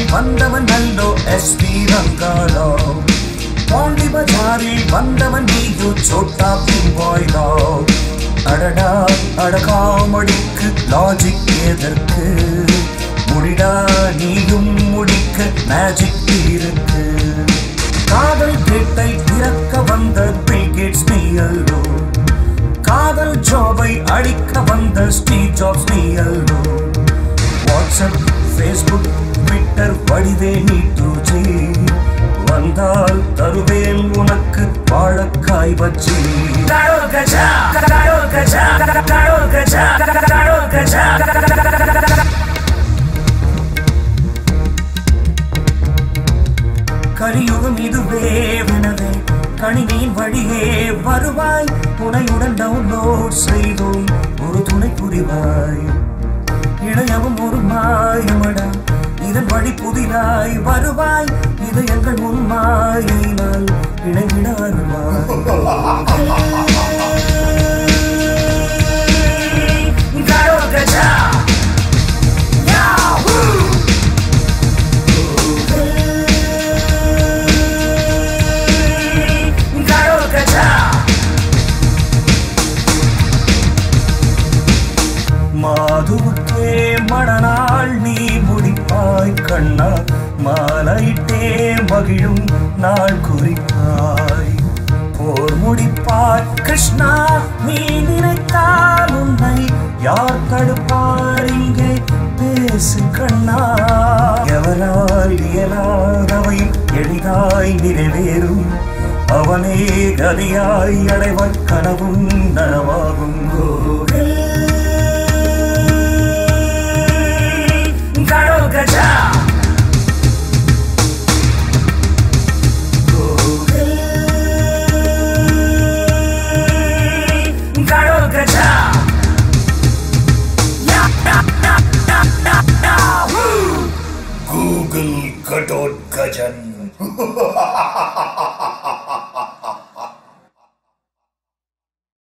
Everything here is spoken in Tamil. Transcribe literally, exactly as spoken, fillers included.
வந்தவன் நல்லோ எஸ்பி ரங்காராவ். பாண்டி பஜாரில் வந்தவன் நீயோ சோட்டா பாய் ராவ். அடடா அட காமெடிக்கு லாஜிக் எதற்கு? முடிடா நீயும் முடிக்க மேஜிக் இருக்கு. காதல் கேட்டை திறக்க வந்த பில் கேட்ஸ் நீ அல்லோ. காதல் ஜாபை அடிக்க வந்த ஸ்டீவ் ஜாப்ஸ் நீ அல்லோ. வாட்ஸ்அப், ஃபேஸ்புக், ட்விட்டர் வடிவே நீ டூஜி. வந்தால் தருவேன் உனக்கு வாழைக்காய் பஜ்ஜி. கடோல் கஜா கடோல் கஜா கடோல் கஜா கடோல் கஜா. கலியுகம் இதுவே வினவே கணினியின் வழியே வருவாய். துணையுடன் டவுன்லோட் செய்தோம் ஒரு துணை புரிவாய். இணையவும் ஒரு மாயமடா இதன் வழி புதிராய் வருவாய். இது எங்கள் முன் மாயினால் இணைவிட வருவாய். கடோல் கஜா மாதுவுக்கே மணநாள் நீ முடிப்பாய் கண்ணா. மாலையிட்டே மகிழும் நாள் குறிப்பாய். போர் முடிப்பாய் கிருஷ்ணா நீ நினைத்தால் உன்னை யார் தடுப்பார்? இங்கே பேசு கண்ணா. எவரால் இயலாதவை எளிதாய் நிறைவேறும். அவனே கதியாய் அடைவர் கனவும் நனவாகும். கடோல் கஜா கடோல் கஜா. கூகுள் கடோல் கஜன்.